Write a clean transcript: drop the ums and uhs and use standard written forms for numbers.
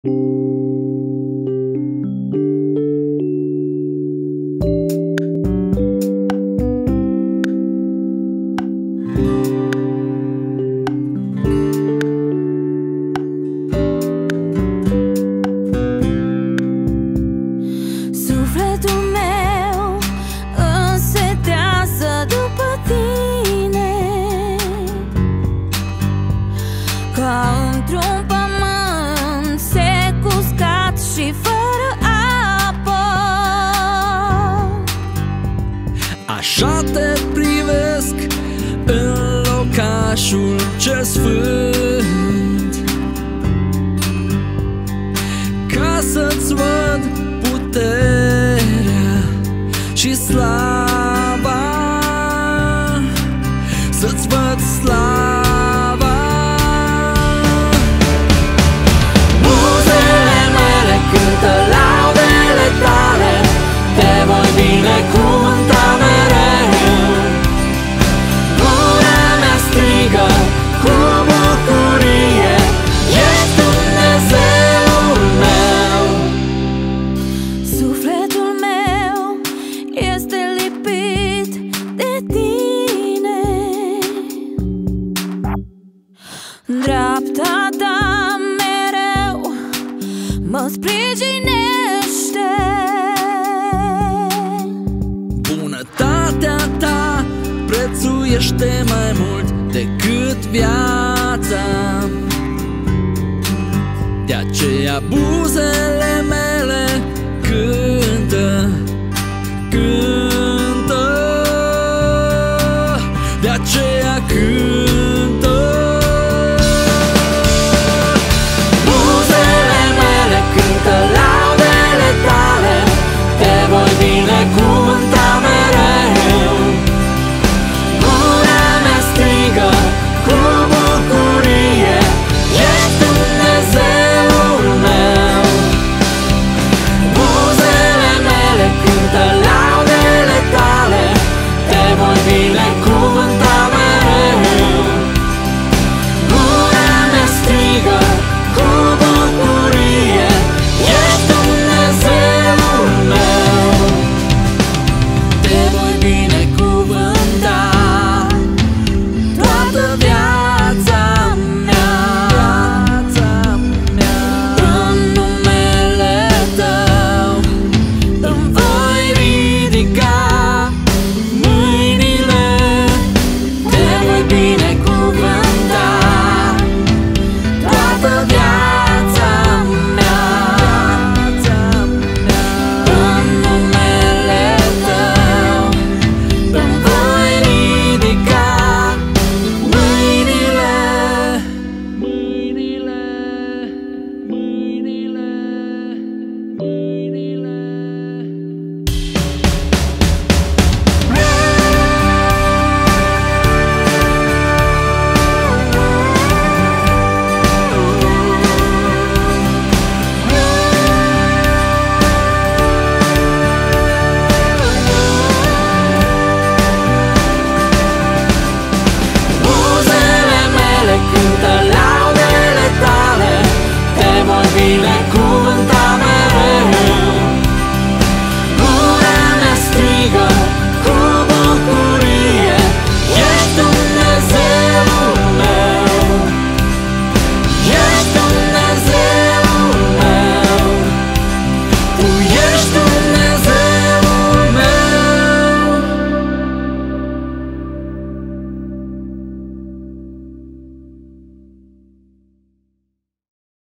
Sufletul meu însetează după tine, ca într-un pământ sec, uscat și fără apă. Așa te privesc în locașul cel sfânt, ca să-ți văd puterea și slava, să-ți văd slava. Buzele mele cântă laudele tale, te voi binecuvânta mereu. Gura mea strigă cu bucurie, ești Dumnezeul meu. Sufletul meu este lipit de tine, dreapta ta mereu mă sprijinește. Bunătatea ta prețuiește mai mult decât viața, de aceea buzele